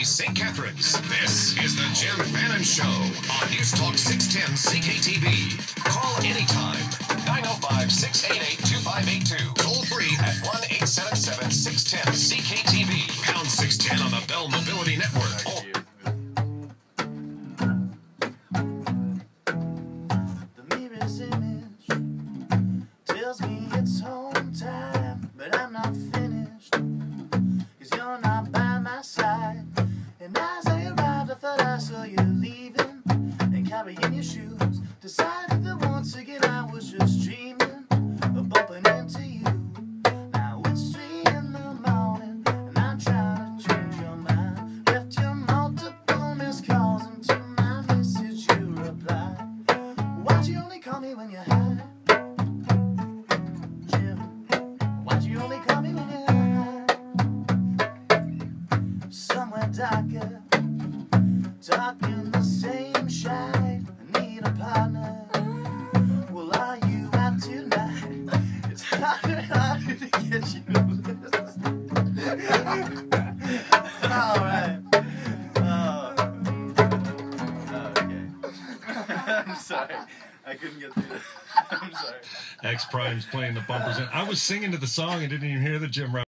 St. Catharines. This is the Jim Bannon Show on News Talk 610 CKTV. Call anytime. 905-688-2582. Toll free at 1-877-610-CKTV. Pound 610 on the Bell Mobility Network. The mirror's image tells me it's home time, but I'm not finished, 'cause you're not by my side. And as I arrived, I thought I saw you leaving and carrying your shoes. Decided that once again I was just dreaming of bumping into you. Now it's 3 in the morning and I'm trying to change your mind. Left you multiple missed calls, and to my message you replied. Why'd you only call me when you're high? Jim, why'd you only call me when you're high? Somewhere darker, talking the same shite. I need a partner. Well, are you out tonight? It's harder and harder to get you noticed. All right. Okay. I'm sorry. I couldn't get through that. I'm sorry. X Prime's playing the bumpers. And I was singing to the song and didn't even hear the Jim